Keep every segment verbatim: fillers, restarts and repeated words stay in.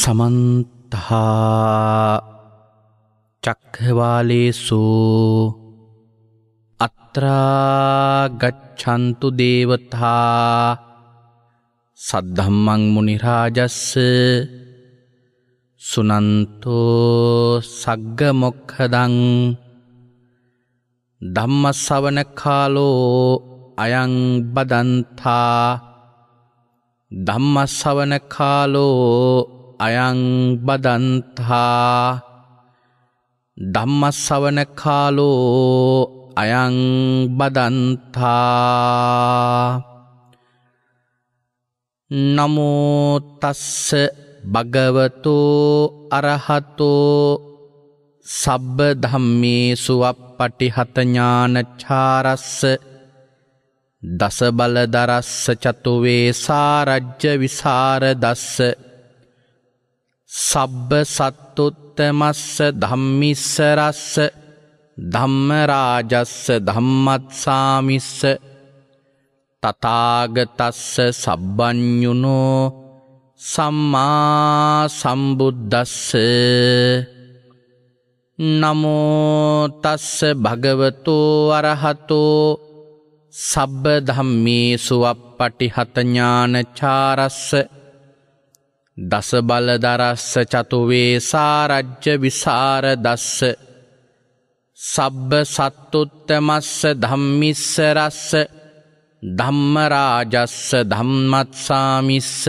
समन्ता चक्रवालेषु अत्रा गच्छन्तु देवता सद्धम्मं मुनिराजस्य सुनन्तो सग्गमोक्खदं धम्मश्रवणकालो अयं बदन्ता धम्मश्रवणकालो अयं बदन्ता धम्मश्रवणकालो अयं बदन्ता नमो तस्स भगवतो अरहतो सब्ब धम्मेषु अपटिहत ज्ञानचारस्स दस बलधरस्स चतुर्वेशारज्य विशारदस्स सब्ब सत्तुत्तमस्स धम्मिस्सरस्स धम्मराजस्स धम्मत्सामिस्स तथागतस्स सब्बञ्युनो सम्मा सम्बुद्धस्स नमो तस्स भगवतो अरहतो सब्ब धम्मेषु अपटिहत ज्ञानचारस्स दस बलधरस्स चतुर्वेशारज्य विशारदस्स सब्ब सत्तुत्तमस्स धम्मिस्सरस्स धम्मराजस्स धम्मत्सामिस्स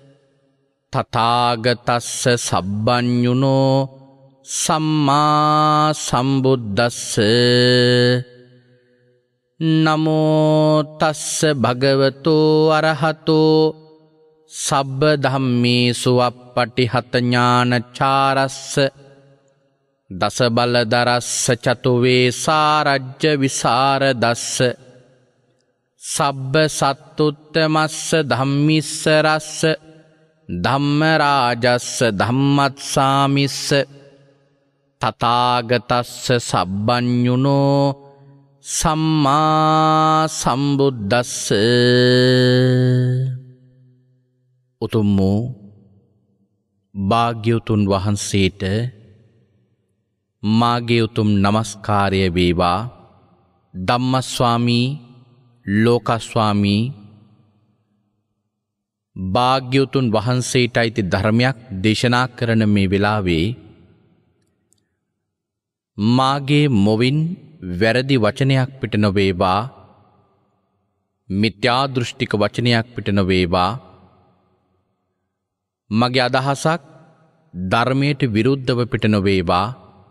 तथागतस्स सब्बञ्युनो सम्मा सम्बुद्धस्स नमो तस्स भगवतो अरहतो सब्ब धम्मेषु अपटिहत ज्ञानचारस्स दस बलधरस्स चतुर्वेशारज्य विशारदस्स सब्ब सत्तुत्तमस्स धम्मिस्सरस्स धम्मराजस्स धम्मत्सामिस्स तथागतस्स सब्बञ्युनो सम्मा सम्बुद्धस्स උතුම් වූ භාග්‍යවතුන් වහන්සේට මාගේ උතුම් නමස්කාරය වේවා. ධම්මස්වාමී ලෝකස්වාමී භාග්‍යවතුන් වහන්සේට අයිති ධර්මයක් දේශනා කරන මේ වෙලාවේ මාගේ මොවින් වැරදි වචනයක් පිට නොවේවා, මිත්‍යා දෘෂ්ටික වචනයක් පිට නොවේවා, මගේ අදහසක් ධර්මයට විරුද්ධව පිට නොවේවා.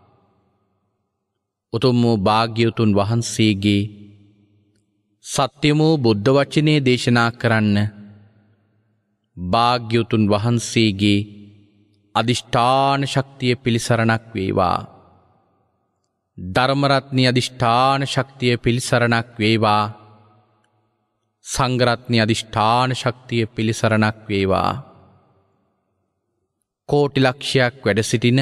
උතුම් වූ භාග්‍යවතුන් වහන්සේගේ සත්‍ය වූ බුද්ධ වචනේ දේශනා කරන්න භාග්‍යවතුන් වහන්සේගේ අදිෂ්ඨාන ශක්තිය පිළිසරණක් වේවා. ධර්මරත්නී අදිෂ්ඨාන ශක්තිය පිළිසරණක් වේවා. සංඝරත්නී අදිෂ්ඨාන ශක්තිය පිළිසරණක් වේවා. කෝටි ලක්ෂයක් වැඩ සිටින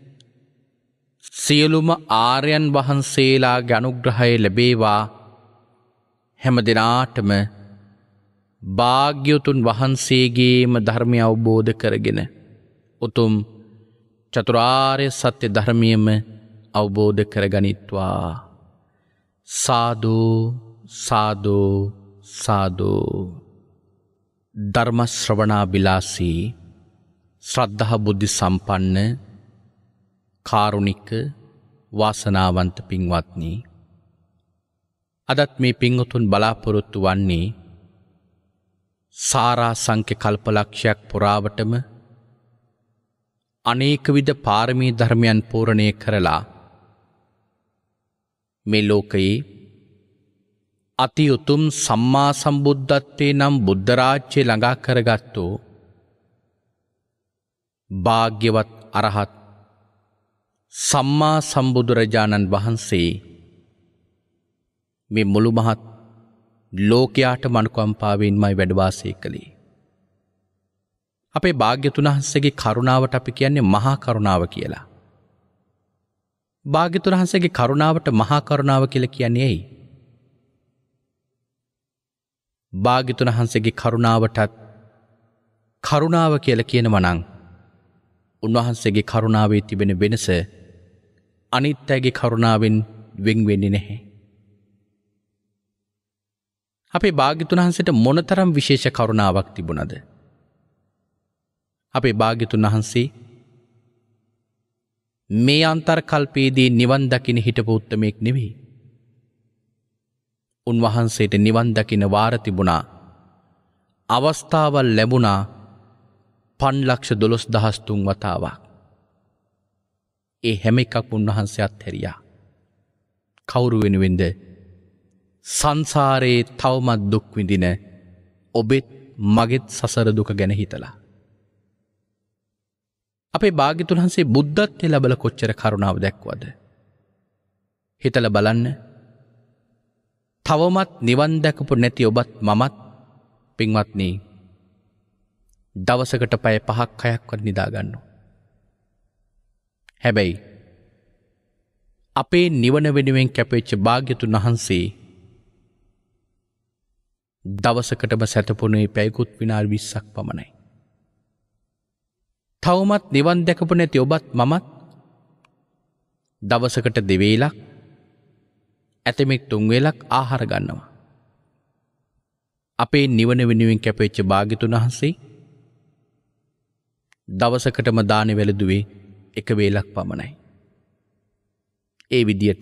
සියලුම ආර්යයන් වහන්සේලාගේ අනුග්‍රහය ලැබේවා. හැම දිනාටම භාග්‍යවතුන් වහන්සේගේම ධර්මය අවබෝධ කරගෙන උතුම් චතුරාර්ය සත්‍ය ධර්මයම අවබෝධ කරගනිත්වා. සාදු සාදු සාදු. ධර්ම ශ්‍රවණාබිලාසී ශ්‍රද්ධා බුද්ධ සම්පන්න කාරුණික වාසනාවන්ත පින්වත්නි, අදත් මේ පින්වතුන් බලාපොරොත්තු වන්නේ සාරා සංඛ්‍ය කල්පලක්ෂයක් පුරාවටම අනේක විද පාරමී ධර්මයන් පූර්ණය කරලා මේ ලෝකයේ අති උතුම් සම්මා සම්බුද්ධත්වයේ නම් බුද්ධ රාජ්‍යය ළඟා කරගත්තු භාග්‍යවත් අරහත් සම්මා සම්බුදුරජාණන් වහන්සේ මේ මුළු මහත් ලෝකයාට මනුකම්පාවෙන්මයි වැඩ වාසය කළේ. අපේ භාග්‍යතුන් වහන්සේගේ කරුණාවට අපි කියන්නේ මහා කරුණාව කියලා. භාග්‍යතුන් වහන්සේගේ කරුණාවට මහා කරුණාව කියලා කියන්නේ ඇයි? භාග්‍යතුන් වහන්සේගේ කරුණාවටත් කරුණාව කියලා කියනවා නම් උන්වහන්සේගේ කරුණාවේ තිබෙන වෙනස අනිත් අයගේ කරුණාවෙන් වෙන් වෙන්නේ නැහැ. අපේ භාග්‍යතුන් වහන්සේට මොනතරම් විශේෂ කරුණාවක් තිබුණද? අපේ භාග්‍යතුන් වහන්සේ මේ අන්තර් කල්පයේදී නිවන් දකින්න හිටපු උත්තමයෙක් නෙවෙයි. උන්වහන්සේට නිවන් දකින්න වාර තිබුණා. අවස්ථාවල් ලැබුණා පන්ලක්ෂ දොළොස් දහස් තුන් වතාවක්. ඒ හැම එකක් උන්වහන්සේ අත්හැරියා. කවුරු වෙනුවෙන්ද? සංසාරයේ තවමත් දුක් විඳින ඔබෙත් මගෙත් සසර දුක ගැන හිතලා. අපේ භාග්‍යතුන් වහන්සේ බුද්ධත්වය ලැබලා කොච්චර කරුණාව දැක්වද? හිතලා බලන්න. තවමත් නිවන් දැකපු නැති ඔබත් මමත් පින්වත්නි දවසකට පැය පහක් හයක්වත් නිදා ගන්නවා. හැබැයි අපේ නිවන වෙනුවෙන් කැපෙච්ච භාග්‍යතුන් වහන්සේ දවසකටම සැතපුණේ පැයකුත් විනාඩි විස්සක් පමණයි. තවමත් නිවන් දැකපු නැති ඔබත් මමත් දවසකට දෙවේලක් ඇතමෙක් තුන් වේලක් ආහාර ගන්නවා. අපේ නිවන වෙනුවෙන් කැපෙච්ච භාග්‍යතුන් වහන්සේ දවසකටම දානෙ වැළඳුවේ එක වේලක් පමණයි. ඒ විදියට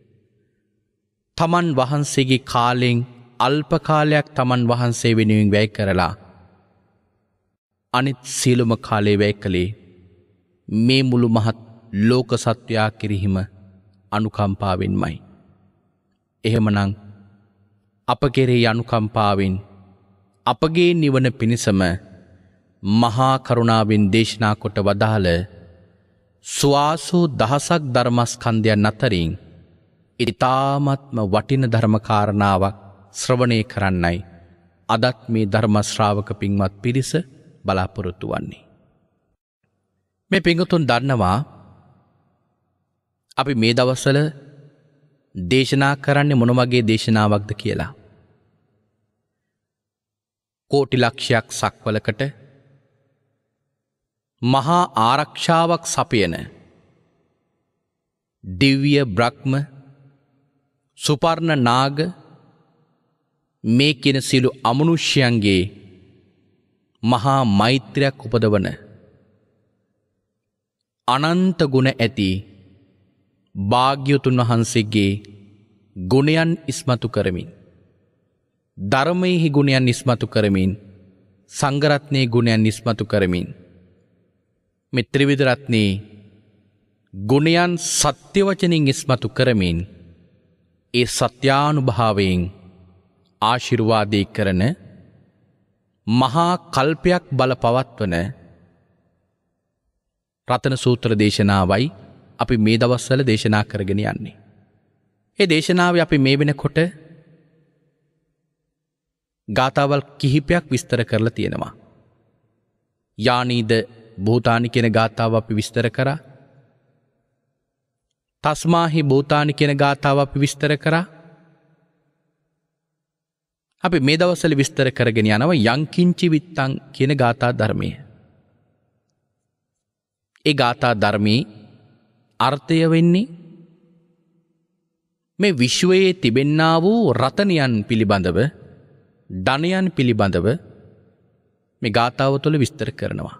තමන් වහන්සේගේ කාලෙන් අල්ප කාලයක් තමන් වහන්සේ වෙනුවෙන් වැය කරලා අනිත් සියලුම කාලේ වැය කළේ මේ මුළු මහත් ලෝක සත්වයා කෙරෙහිම අනුකම්පාවෙන්මයි. එහෙමනම් අප කෙරෙහි අනුකම්පාවෙන් අපගේ නිවන පිණිසම මහා කරුණාවෙන් දේශනා කොට වදාළ සුවාසූ දහසක් ධර්මස්කන්ධයන් අතරින් ඊ타ත්ම වටින ධර්ම කාරණාවක් ශ්‍රවණය කරන්නයි අදත් මේ ධර්ම ශ්‍රාවක පින්වත් පිරිස බලාපොරොත්තු වන්නේ. මේ පින්වතුන් දන්නවා අපි මේ දවස්වල දේශනා කරන්නේ මොන වගේ දේශනාවක්ද කියලා. කෝටි ලක්ෂයක් සක්වලකට මහා ආරක්ෂාවක් සපයන දිව්‍ය බ්‍රහ්ම සුපර්ණ නාග මේ කියන සියලු අමනුෂ්‍යයන්ගේ මහා මෛත්‍රයක් උපදවන අනන්ත ගුණ ඇති භාග්‍යවතුන් වහන්සේගේ ගුණයන් ඉස්මතු කරමින් ධර්මයේ ගුණයන් ඉස්මතු කරමින් සංඝ රත්නයේ ගුණයන් ඉස්මතු කරමින් මේ ත්‍රිවිධ රත්නයේ ගුණයන් සත්‍ය වචනින් ඉස්මතු කරමින් ඒ සත්‍යානුභාවයෙන් ආශිර්වාදේ කරන මහා කල්පයක් බල පවත්වන රතන සූත්‍ර දේශනාවයි අපි මේ දවස්වල දේශනා කරගෙන යන්නේ. ඒ දේශනාවේ අපි මේ වෙනකොට ගාථාවල් කිහිපයක් විස්තර කරලා තියෙනවා. යානීද භූතානි කියන ගාථාව අපි විස්තර කරා. තස්මාහි භූතානි කියන ගාථාව අපි විස්තර කරා. අපි මේ දවස්වල විස්තර කරගෙන යනවා යංකින්චි විත්තං කියන ගාථා ධර්මය. ඒ ගාථා ධර්මයේ අර්ථය වෙන්නේ මේ විශ්වයේ තිබෙන්නා වූ රතනයන් පිළිබඳව ධනයන් පිළිබඳව මේ ගාථාව තුළ විස්තර කරනවා.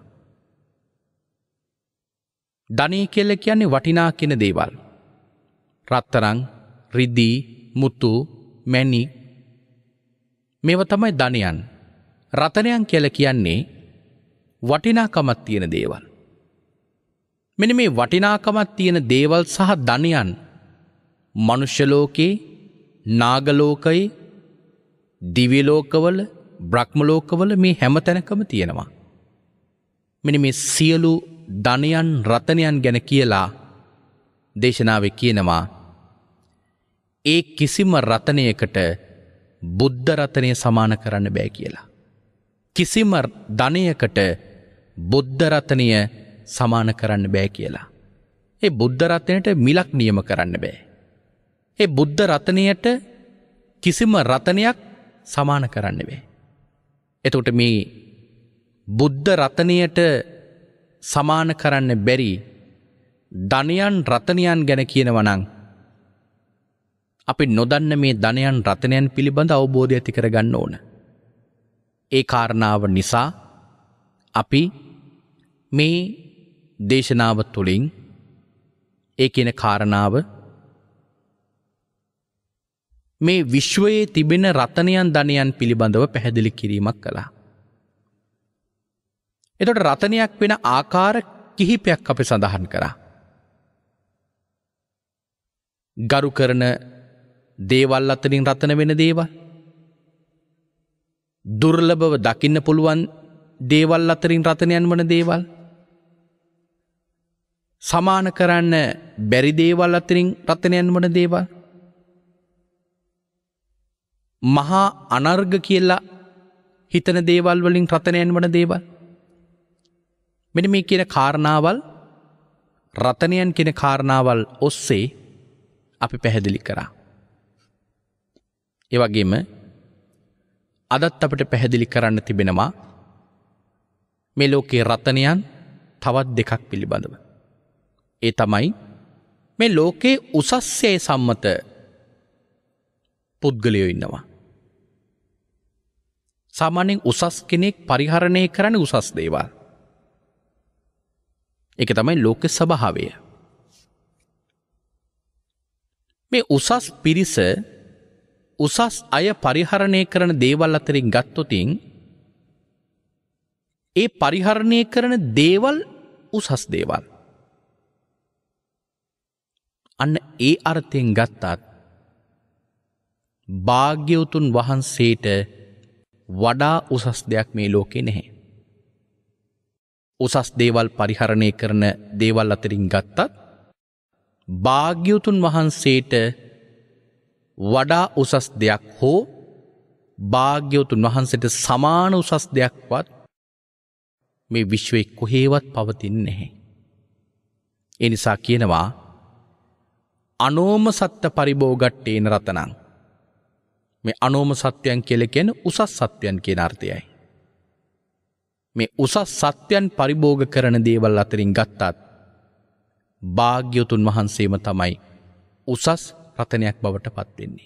ධනය කියලා කියන්නේ වටිනා කියන දේවල්. රත්තරන්, රිදී, මුතු, මැණික් මේවා තමයි ධනයන්. රතනයන් කියලා කියන්නේ වටිනාකමක් තියෙන දේවල්. මෙන්න මේ වටිනාකමක් තියෙන දේවල් සහ ධනයන් මනුෂ්‍ය ලෝකේ, නාග ලෝකයේ, දිව්‍ය ලෝකවල, බ්‍රහ්ම ලෝකවල මේ හැම තැනකම තියෙනවා. මෙන්න මේ සියලු ධනයන් රතනයන් ගැන කියලා දේශනාවේ කියනවා ඒ කිසිම රතනයකට බුද්ධ රතනය සමාන කරන්න බෑ කියලා. කිසිම ධනයකට බුද්ධ රතනය සමාන කරන්න බෑ කියලා. ඒ බුද්ධ රත්නයට මිලක් නියම කරන්න බෑ. ඒ බුද්ධ රත්නයට කිසිම රත්නයක් සමාන කරන්න බෑ. එතකොට මේ බුද්ධ රත්නයට සමාන කරන්න බැරි ධනයන් රතනයන් ගැන කියනවා නම් අපි නොදන්න මේ ධනයන් රතනයන් පිළිබඳ අවබෝධය ඇති කරගන්න ඕන. ඒ කාරණාව නිසා අපි මේ දේශනාව තුළින් ඒ කියන කාරණාව මේ විශ්වයේ තිබෙන රතනයන් ධනයන් පිළිබඳව පැහැදිලි කිරීමක් කළා. එතකොට රතනයක් වෙන ආකාර කිහිපයක් අපි සඳහන් කරා. ගරු කරන දේවල් අතරින් රතන වෙන දේවල්, දුර්ලභව දකින්න පුළුවන් දේවල් අතරින් රතනයන් වන දේවල්, සමාන කරන්න බැරි දේවල් අතරින් රතනයන් වන දේවල්, මහා අනර්ග කියලා හිතන දේවල් වලින් රතනයන් වන දේවල්. මෙන්න මේ කියන කාරණාවල් රතනයන් කියන කාරණාවල් ඔස්සේ අපි පැහැදිලි කරා. ඒ වගේම අදත් අපිට පැහැදිලි කරන්න තිබෙනවා මේ ලෝකේ රතනයන් තවත් දෙකක් පිළිබඳව. ඒ තමයි මේ ලෝකේ උසස්සේ සම්මත පුද්ගලයෝ ඉන්නවා. සාමාන්‍යයෙන් උසස් කෙනෙක් පරිහරණය කරන්නේ උසස් දේවල්. ඒක තමයි ලෝක ස්වභාවය. මේ උසස් පිරිස උසස් අය පරිහරණය කරන දේවල් අතරින් ගත්තොතින් ඒ පරිහරණය කරන දේවල් උසස් දේවල්. අන්න ඒ අර්ථයෙන් ගත්තත් භාග්‍යවතුන් වහන්සේට වඩා උසස් දෙයක් මේ ලෝකේ නැහැ. උසස් දේවල් පරිහරණය කරන දේවල් අතරින් ගත්තත් භාග්‍යවතුන් වහන්සේට වඩා උසස් දෙයක් හෝ භාග්‍යවතුන් වහන්සේට සමාන උසස් දෙයක්වත් මේ විශ්වයේ කොහේවත් පවතින්නේ නැහැ. ඒ නිසා කියනවා අනෝම සත්‍ය පරිභෝගට්ඨේන රතනං. මේ අනෝම සත්‍යයන් කියලා කියන්නේ උසස් සත්‍යයන් කියන අර්ථයයි. මේ උසස් සත්‍යයන් පරිභෝග කරන දේවල් අතරින් ගත්තත් භාග්‍යවතුන් වහන්සේම තමයි උසස් රතනයක් බවට පත් වෙන්නේ.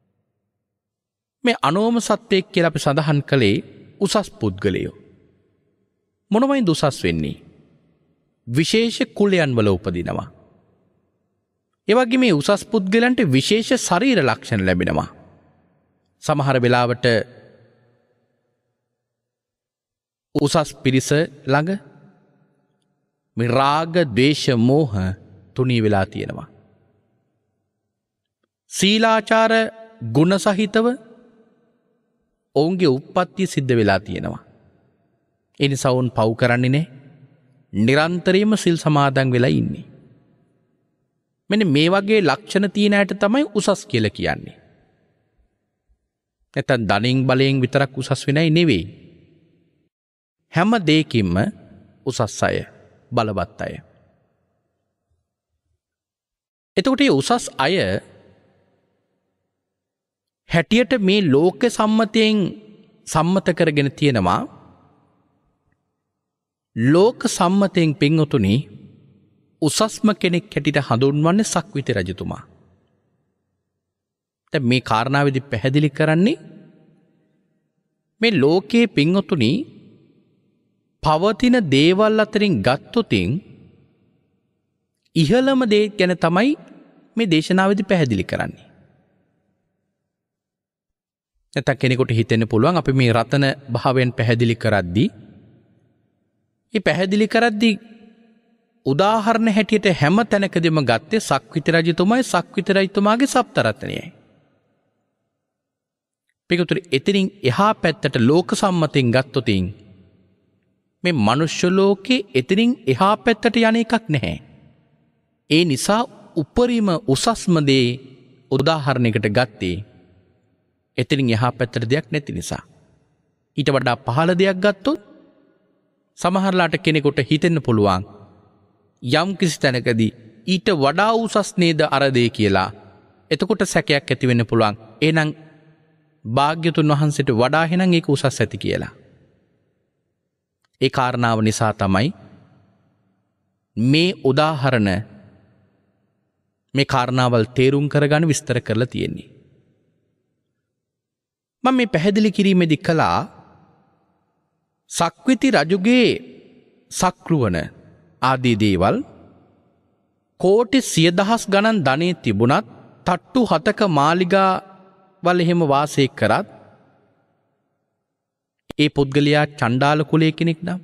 මේ අනෝම සත්‍යයක් කියලා අපි සඳහන් කළේ උසස් පුද්ගලයෝ. මොනවයින්ද උසස් වෙන්නේ? විශේෂ කුලයන් වල උපදිනවා. ඒ වගේ මේ උසස් පුද්ගලයන්ට විශේෂ ශරීර ලක්ෂණ ලැබෙනවා. සමහර වෙලාවට උසස් පිරිස ළඟ මේ රාග, ද්වේෂ, මෝහ තුනී වෙලා තියෙනවා. සීලාචාර ගුණ සහිතව ඔවුන්ගේ උප්පත්තිය සිද්ධ වෙලා තියෙනවා. ඒ නිසා ඔවුන් පව් කරන්නේ නැහැ. නිරන්තරයෙන්ම සිල් සමාදන් වෙලා ඉන්නේ. මෙන්න මේ වගේ ලක්ෂණ තියෙන අයට තමයි උසස් කියලා කියන්නේ. නැත්නම් ධනෙන් බලයෙන් විතරක් උසස් වෙනයි නෙවෙයි. හැම දෙයකින්ම උසස් අය, බලවත් අය. එතකොට මේ උසස් අය හැටියට මේ ලෝක සම්මතයෙන් සම්මත කරගෙන තියෙනවා. ලෝක සම්මතයෙන් පින්වතුනි උසස්ම කෙනෙක් හැටියට හඳුන්වන්නේ සක්විති රජතුමා. දැන් මේ කාරණාවේදී පැහැදිලි කරන්නේ මේ ලෝකයේ පින්වතුනි පවතින දේවල් අතරින් ගත්තොතින් ඉහළම දේ ගැන තමයි මේ දේශනාවේදී පැහැදිලි කරන්නේ. නැත්නම් කෙනෙකුට හිතෙන්න පුළුවන් අපි මේ රතන භාවයෙන් පැහැදිලි කරද්දී මේ පැහැදිලි කරද්දී උදාහරණ හැටියට හැම තැනකදීම ගත්තේ සක්විති රජතුමායි සක්විති රජතුමාගේ සප්ත රත්නයයි. පිටුතුරි එතනින් එහා පැත්තට ලෝක සම්මතෙන් ගත්තොතින් මේ මනුෂ්‍ය ලෝකේ එතනින් එහා පැත්තට යන එකක් නැහැ. ඒ නිසා උපරිම උසස්ම දේ උදාහරණයකට ගත්තේ එතනින් එහා පැත්තට දෙයක් නැති නිසා. ඊට වඩා පහළ දෙයක් ගත්තොත් සමහරලාට කෙනෙකුට හිතෙන්න පුළුවන් යම් කිසි තැනකදී ඊට වඩා උසස් නේද අර දේ කියලා. එතකොට සැකයක් ඇති වෙන්න පුළුවන්. එහෙනම් භාග්‍යතුන් වහන්සේට වඩා එහෙනම් ඒක උසස් ඇති කියලා. ඒ කාරණාව නිසා තමයි මේ උදාහරණ මේ කාරණාවල් තේරුම් කරගන්න විස්තර කරලා තියෙන්නේ. මම මේ පැහැදිලි කිරීමේදී කළා සක්විති රජුගේ සක්‍රුවන ආදී දේවල් කෝටි සිය දහස් ගණන් ධනෙ තිබුණත් තට්ටු හතක මාලිගාවල එහෙම වාසය කරත් ඒ පුද්ගලයා චණ්ඩාල කුලයේ කෙනෙක් නම්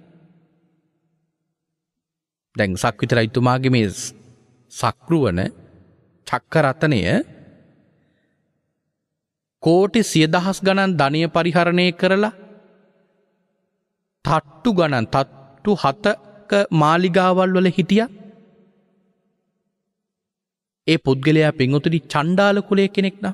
දැන් සක්විති රජතුමාගේ මේ සක්‍රුවන චක්කරතනය කෝටි සිය දහස් ගණන් ධනය පරිහරණය කරලා තට්ටු ගණන් තට්ටු හතක මාලිගාවල් වල හිටිය ඒ පුද්ගලයා පින්වතුනි චණ්ඩාල කුලයේ කෙනෙක් නම්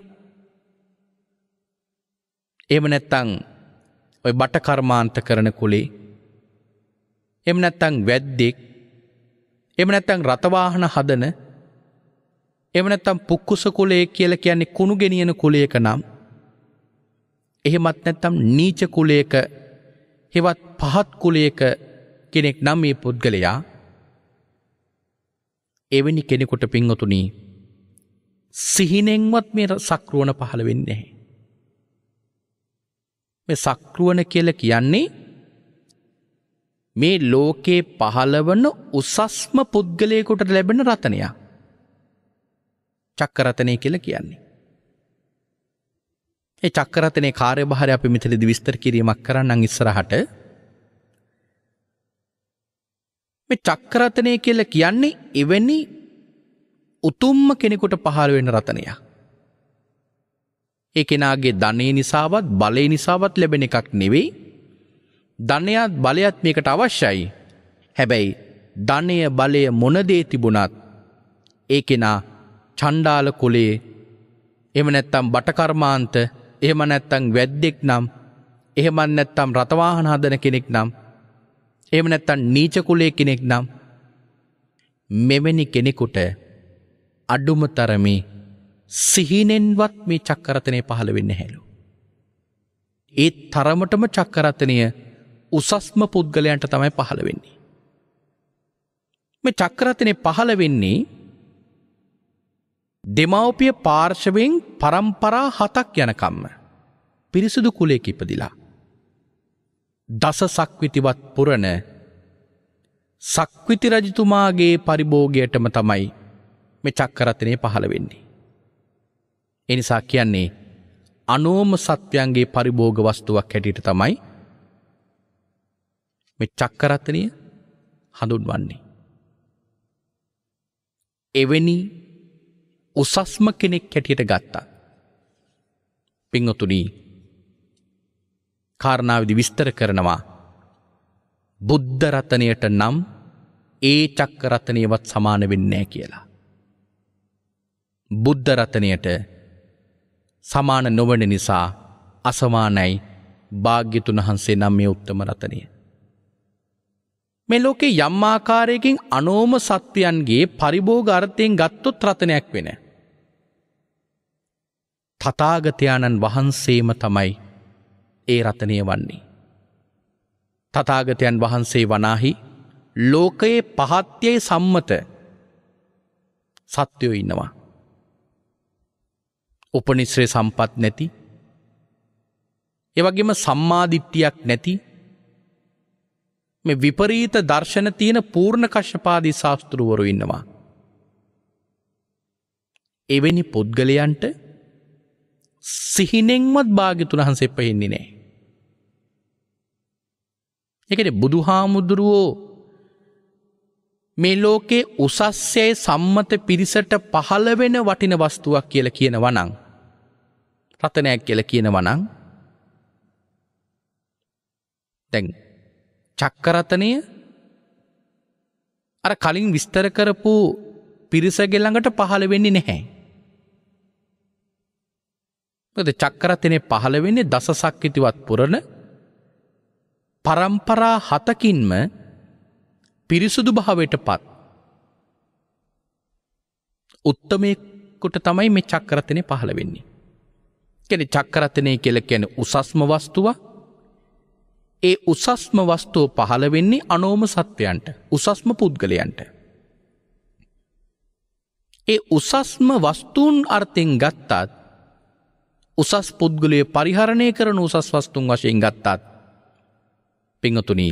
එහෙම නැත්තම් ඔය බට කර්මාන්ත කරන කුලේ එහෙම නැත්තම් වැද්දෙක් එහෙම නැත්තම් රතවාහන හදන එහෙම නැත්තම් පුක්කුස කුලයේ කියලා කියන්නේ කුණු ගෙනියන කුලයක නම් එහෙමත් නැත්තම් නීච කුලයක හෙවත් පහත් කුලයක කෙනෙක් නම් මේ පුද්ගලයා එවැනි කෙනෙකුට පින්වතුනි සිහිනෙන්වත් මේ සක්‍රුවන පහළ වෙන්නේ නැහැ. මේ සක්‍රුවන කියලා කියන්නේ මේ ලෝකේ පහළවන උසස්ම පුද්ගලයෙකුට ලැබෙන රතනයක්. චක්කරතනය කියලා කියන්නේ. ඒ චක්කරතනයේ කාර්යභාරය අපි මෙතනදී විස්තර කිරීමක් කරන්නම් ඉස්සරහට. මේ චක්කරතනය කියලා කියන්නේ එවැනි උතුම්ම කෙනෙකුට පහළ වෙන රතනයක්. ඒ කෙනාගේ ධනෙ නිසාවත් බලය නිසාවත් ලැබෙන එකක් නෙවෙයි. ධනයත් බලයත් මේකට අවශ්‍යයි. හැබැයි ධනය බලය මොන දේ තිබුණත් ඒ කෙනා චණ්ඩාල කුලයේ එහෙම නැත්තම් බටකර්මාන්ත එහෙම නැත්තම් වැද්දෙක් නම් එහෙම නැත්තම් රතවාහන හදන කෙනෙක් නම් එහෙම නැත්තම් නීච කුලයේ කෙනෙක් නම් මෙවැනි කෙනෙකුට අඩුම තරමේ සිහිනෙන්වත් මේ චක්කරතනය පහළ වෙන්නේ නැහැලු. ඒ තරමටම චක්කරතනය උසස්ම පුද්ගලයන්ට තමයි පහළ වෙන්නේ. මේ චක්කරතනය පහළ වෙන්නේ දෙමව්පිය පාර්ශවයෙන් පරම්පරා හතක් යනකම්ම පිරිසුදු කුලයක ඉපදිලා දස සක්විතිවත් පුරන සක්විති රජතුමාගේ පරිභෝගයටම තමයි මේ චක්කරතනය පහළ වෙන්නේ. එනිසා කියන්නේ අනෝම සත්වයන්ගේ පරිභෝග වස්තුවක් හැටියට තමයි මේ චක්කරතනය හඳුන්වන්නේ. එවැනි උසස්ම කෙනෙක් හැටියට ගත්තා. පින්වතුනි කාරණාවේදී විස්තර කරනවා බුද්ධ රතනයට නම් ඒ චක්කරතනයවත් සමාන වෙන්නේ නැහැ කියලා. බුද්ධ රතනයට සමාන නොවන නිසා අසමානයි භාග්‍යතුන් වහන්සේ නම් මේ උත්තම රතනය. මේ ලෝකේ යම් ආකාරයකින් අනෝම සත්වයන්ගේ පරිභෝග අර්ථයෙන් ගත්තොත් රතනයක් වෙන තථාගතයන්න් වහන්සේම තමයි ඒ රතනය වන්නේ. තථාගතයන් වහන්සේ වනාහි ලෝකයේ පහත්යයි සම්මත සත්වයෝ ඉන්නවා. උපනිශ්‍රේ සම්පත් නැති, ඒ වගේම සම්මාදිට්ඨියක් නැති, මේ විපරීත දර්ශන තියෙන පූර්ණ කශ්‍යපාදී ශාස්ත්‍රවරු ඉන්නවා. එවැනි පුද්ගලයන්ට සිහිනෙන්වත් භාග්‍යතුන් වහන්සේ පෙන්නේ නැහැ. ඒකනේ බුදුහාමුදුරුවෝ මේ ලෝකේ උසස්යයි සම්මත පිරිසට පහළ වෙන වටින වස්තුවක් කියලා කියනවා නම්, රතනයක් කියලා කියනවා නම්, දැන් චක්කරතනය අර කලින් විස්තර කරපු පිරිසගේ ළඟට පහළ වෙන්නේ නැහැ. මොකද චක්කරතනේ පහළ වෙන්නේ දස සක්විතිවත් පුරන පරම්පරා හතකින්ම පිරිසුදු භාවයට පත් උත්තමයෙකුට තමයි මේ චක්කරතනේ පහළ වෙන්නේ. කියන්නේ චක්කරතනේ කියලා කියන්නේ උසස්ම වස්තුව. ඒ උසස්ම වස්තුව පහළ වෙන්නේ අනෝම සත්වයන්ට, උසස්ම පුද්ගලයන්ට. ඒ උසස්ම වස්තුන් අර්ථයෙන් ගත්තත් උසස් පුද්ගලය පරිහරණය කරන උසස් වස්තුන් වශයෙන් ගත්තත් පිංහතුනි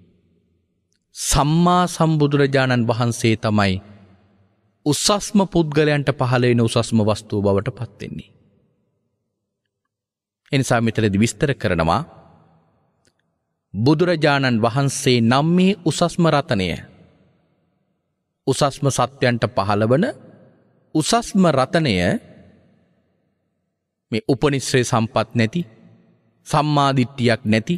සම්මා සම්බුදුරජාණන් වහන්සේ තමයි උසස්ම පුද්ගලයන්ට පහළ වෙන උසස්ම වස්තුව බවට පත්වෙන්නේ. එනිසා මෙතනදි විස්තර කරනවා බුදුරජාණන් වහන්සේ නම් මේ උසස්ම රතනය උසස්ම සත්‍යයන්ට පහළ වන උසස්ම රතනය මේ උපනිශ්‍රේ සම්පත් නැති සම්මාදිට්ඨියක් නැති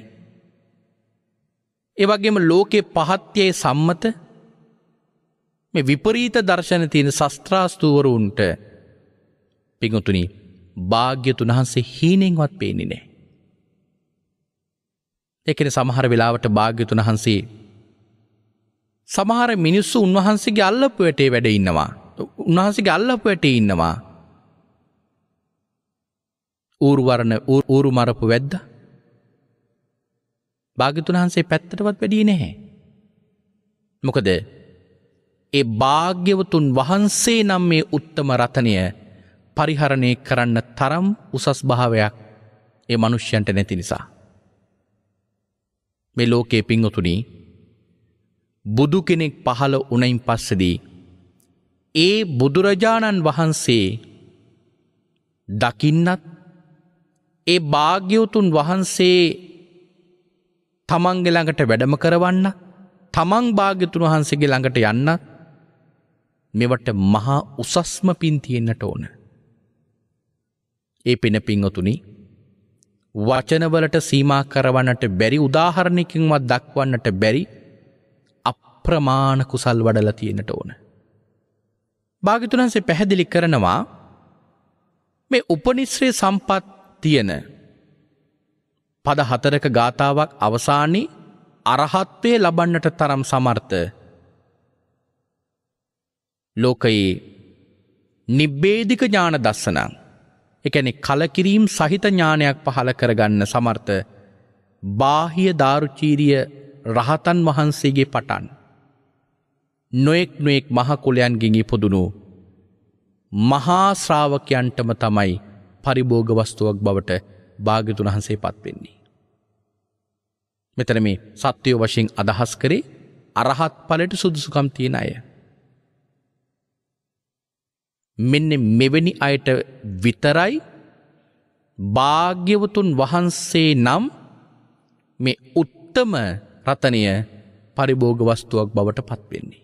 ඒ වගේම ලෝකේ පහත්යේ සම්මත මේ විපරීත දර්ශන තියෙන ශාස්ත්‍රාස්තුවරුන්ට පිඟුතුනි භාග්‍යතුන් වහන්සේ හීනෙන්වත් පේන්නේ නැහැ. ඒකනේ සමහර වෙලාවට භාග්‍යතුන් වහන්සේ සමහර මිනිස්සු උන්වහන්සේගේ අල්ලපු වැටේ වැඩ ඉන්නවා. උන්වහන්සේගේ අල්ලපු වැටේ ඉන්නවා. ඌරු වරණ ඌරු මරපු වැද්දා. භාග්‍යතුන් වහන්සේ පැත්තටවත් වැඩියේ නැහැ. මොකද ඒ භාග්‍යවතුන් වහන්සේ නම් මේ උත්තම රතනය පරිහරණය කරන්න තරම් උසස් භාවයක් ඒ මනුෂ්‍යයන්ට නැති නිසා. මේ ලෝකයේ පිංගුතුනි බුදු කෙනෙක් පහළ වුණයින් පස්සේදී ඒ බුදුරජාණන් වහන්සේ දකින්නත් ඒ භාග්‍යවතුන් වහන්සේ තමන්ගේ ළඟට වැඩම කරවන්න තමන් භාග්‍යවතුන් වහන්සේගේ ළඟට යන්න මෙවට මහා උසස්ම පින් තියෙන්නට ඕන. ඒ පින පිංගුතුනි වචනවලට සීමා කරවන්නට බැරි උදාහරණයකින්වත් දක්වන්නට බැරි අප්‍රමාණ කුසල් වඩලා තියෙන්නට ඕන. භාග්‍යවතුන් වහන්සේ පැහැදිලි කරනවා මේ උපනිශ්‍රේ සම්පත් තියෙන පද හතරක ගාථාවක් අවසානයේ අරහත්ත්වයේ ලබන්නට තරම් සමර්ථ ලෝකයේ නිබ්බේධික ඥාන දස්සනං ඒ කියන්නේ කලකිරීම සහිත ඥානයක් පහළ කරගන්න සමර්ථ බාහ්‍ය දාරුචීරිය රහතන් වහන්සේගේ පටන් නොඑක් නොඑක් මහ කුලයන්ගෙන් ඉපදුණු මහා ශ්‍රාවකයන්ටම තමයි පරිභෝග වස්තුවක් බවට භාග්‍යවතුන් වහන්සේ පත් වෙන්නේ. මෙතන මේ සත්‍ය වශයෙන් අදහස් කරේ අරහත් ඵලයට සුදුසුකම් තියෙන අය. මෙන්න මෙවැනි අයට විතරයි භාග්‍යවතුන් වහන්සේ නම් මේ උත්තම රතනය පරිභෝග වස්තුවක් බවට පත් වෙන්නේ.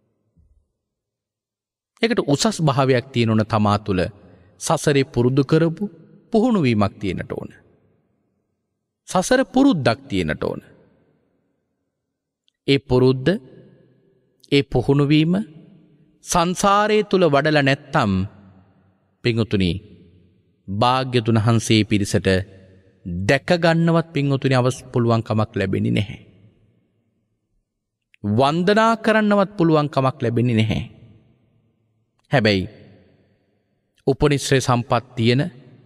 ඒකට උසස් භාවයක් තියෙන ඕන තමා තුළ සසරේ පුරුදු කරපු පුහුණු වීමක් තියෙන්නට ඕන. සසර පුරුද්දක් තියෙන්නට ඕන. ඒ පුරුද්ද ඒ පුහුණු වීම සංසාරයේ තුල වඩලා නැත්තම් පිංගුතුනි භාග්‍යතුන් වහන්සේ පිරිසට දැක ගන්නවත් පිංගුතුනි අවස් පුළුවන් කමක් ලැබෙන්නේ නැහැ. වන්දනා කරන්නවත් පුළුවන් කමක් ලැබෙන්නේ නැහැ. හැබැයි උපනිශ්‍රේ සම්පත් තියෙන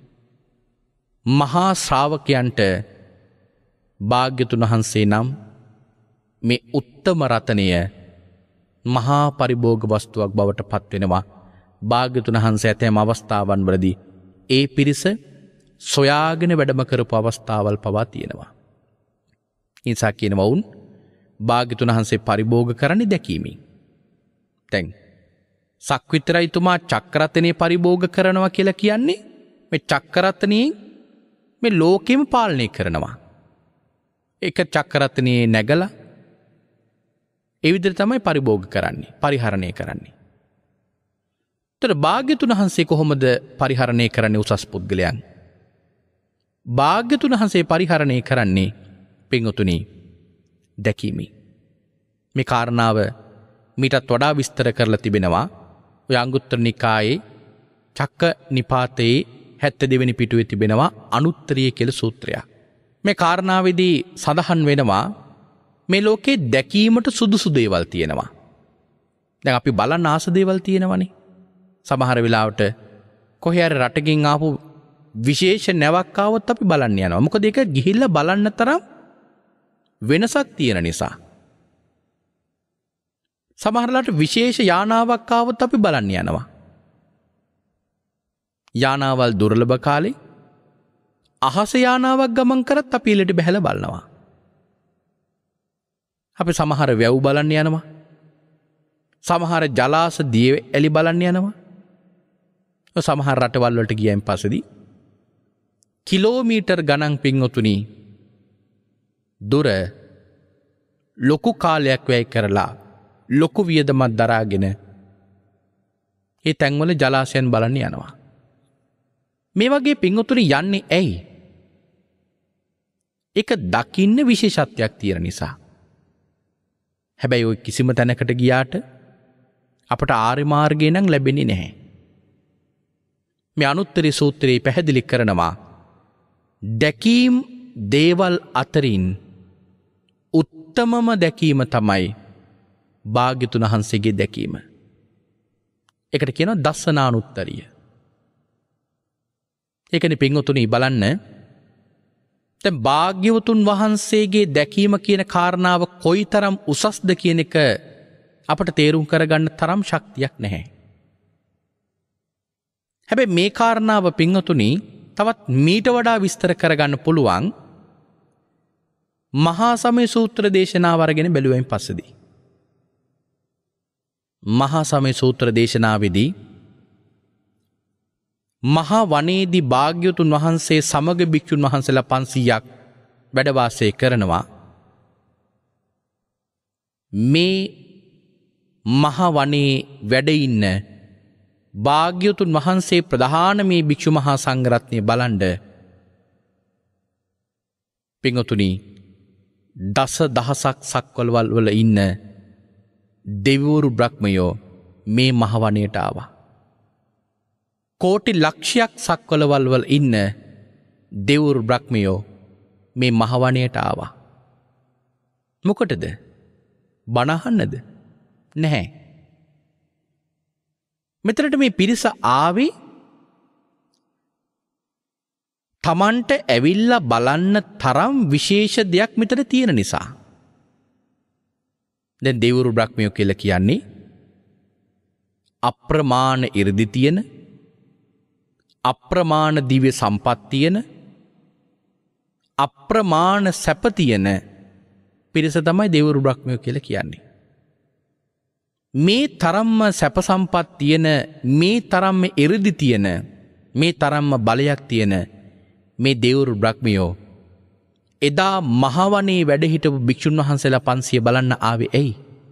මහා ශ්‍රාවකයන්ට භාග්‍යතුන් වහන්සේ නම් මේ උත්තම රතනය මහා පරිභෝග වස්තුවක් බවට පත් වෙනවා. භාග්‍යතුන් වහන්සේ ඇතැම් අවස්ථාවන් වලදී ඒ පිරිස සොයාගෙන වැඩම කරපු අවස්ථාවල් පවා තියෙනවා. ඒ නිසා කියනවා වුන් භාග්‍යතුන් වහන්සේ පරිභෝග කරන්නේ දැකීමෙන්. දැන් සක්විතරයිතුමා චක්‍රරත්නයේ පරිභෝග කරනවා කියලා කියන්නේ මේ චක්‍රරත්නයේ මේ ලෝකෙම පාලනය කරනවා. එක චක්‍රරත්නයේ නැගලා ඒ විදිහට තමයි පරිභෝග කරන්නේ, පරිහරණය කරන්නේ. ඒතර භාග්‍යතුන් වහන්සේ කොහොමද පරිහරණය කරන්නේ උසස් පුද්ගලයන්? භාග්‍යතුන් වහන්සේ පරිහරණය කරන්නේ පින්වතුනි දැකීමයි. මේ කාරණාව මීටත් වඩා විස්තර කරලා තිබෙනවා. ඔය අංගුත්තර නිකායේ චක්ක නිපාතයේ හැත්තෑ දෙවෙනි පිටුවේ තිබෙනවා අනුත්තරීය කියලා සූත්‍රයක්. මේ කාරණාවේදී සඳහන් වෙනවා මේ ලෝකේ දැකීමට සුදුසු දේවල් තියෙනවා. දැන් අපි බලන්න ආස දේවල් තියෙනවනේ. සමහර වෙලාවට කොහේ හරි රටකින් ආපු විශේෂ නැවක් ආවොත් අපි බලන්න යනවා. මොකද ඒක ගිහිල්ලා බලන්න තරම් වෙනසක් තියෙන නිසා. සමහරලාට විශේෂ යානාවක් ආවොත් අපි බලන්න යනවා. යානාවල් දුර්ලභ කාලේ අහස යානාවක් ගමන් කරත් අපි එලට බැහැල බලනවා. අපි සමහර වැව් බලන්න යනවා. සමහර ජලාස දිය එලි බලන්න යනවා. සමහර රටවල් වලට ගියන් පස්සේදී කිලෝමීටර් ගණන් පින්වතුනි දුර ලොකු කාලයක් වැය කරලා ලොකු වියදමක් දරාගෙන ඒ තැන්වල ජලාශයන් බලන්න යනවා. මේ වගේ පින්වතුනි යන්නේ ඇයි? ඒක දකින්න විශේෂත්වයක් තියෙන නිසා. හැබැයි ඔය කිසිම තැනකට ගියාට අපට ආර්ය මාර්ගය නම් ලැබෙන්නේ නැහැ. මේ අනුත්තරී සූත්‍රයේ පැහැදිලි කරනවා දැකීම් දේවල් අතරින් උත්තමම දැකීම තමයි භාග්‍යතුන් වහන්සේගේ දැකීම. ඒකට කියනවා දස්සනානුත්තරිය. ඒකනේ පින්වතුනි බලන්න දැන් භාග්‍යවතුන් වහන්සේගේ දැකීම කියන කාරණාව කොයිතරම් උසස්ද කියන එක අපට තේරුම් කරගන්න තරම් ශක්තියක් නැහැ. හැබැයි මේ කාරණාව පින්වතුනි තවත් මීට වඩා විස්තර කරගන්න පුළුවන් මහා සමය සූත්‍ර දේශනාව අරගෙන බැලුවෙන් පස්සේදී. මහා සමය සූත්‍ර දේශනාවේදී මහා වනයේදී භාග්‍යවතුන් වහන්සේ සමග භික්ෂුන් වහන්සේලා පන්සීයක් වැඩ වාසය කරනවා. මේ මහා වනයේ වැඩ ඉන්න භාග්‍යවතුන් වහන්සේ ප්‍රධාන මේ භික්ෂු මහා සංඝරත්නය බලන්ඩ පින්වතුනි දස දහසක් සක්වලවල් වල ඉන්න දෙවිවරු බ්‍රහ්මයෝ මේ මහ වනයට ආවා. කෝටි ලක්ෂයක් සක්වලවල් වල ඉන්න දෙවිවරු බ්‍රහ්මයෝ මේ මහ වනයට ආවා. මොකටද? බණ අහන්නද? නැහැ. මෙතනට මේ පිරිස ආවේ තමන්ට ඇවිල්ලා බලන්න තරම් විශේෂ දෙයක් මෙතන තියෙන නිසා. දැන් දෙවිවරු බ්‍රහ්මයෝ කියලා කියන්නේ අප්‍රමාණ 이르දි තියෙන අප්‍රමාණ දිව්‍ය සම්පත් තියෙන අප්‍රමාණ සැප තියෙන පිරිස තමයි දෙවිවරු බ්‍රහ්මයෝ කියලා කියන්නේ. මේ තරම්ම සැප සම්පත් තියෙන මේ තරම්ම 이르දි තියෙන මේ තරම්ම බලයක් තියෙන මේ දෙවිවරු බ්‍රහ්මයෝ එදා මහවනේ වැඩ හිටපු භික්ෂුන් වහන්සේලා පන්සිය බලන්න ආවේ ඇයි?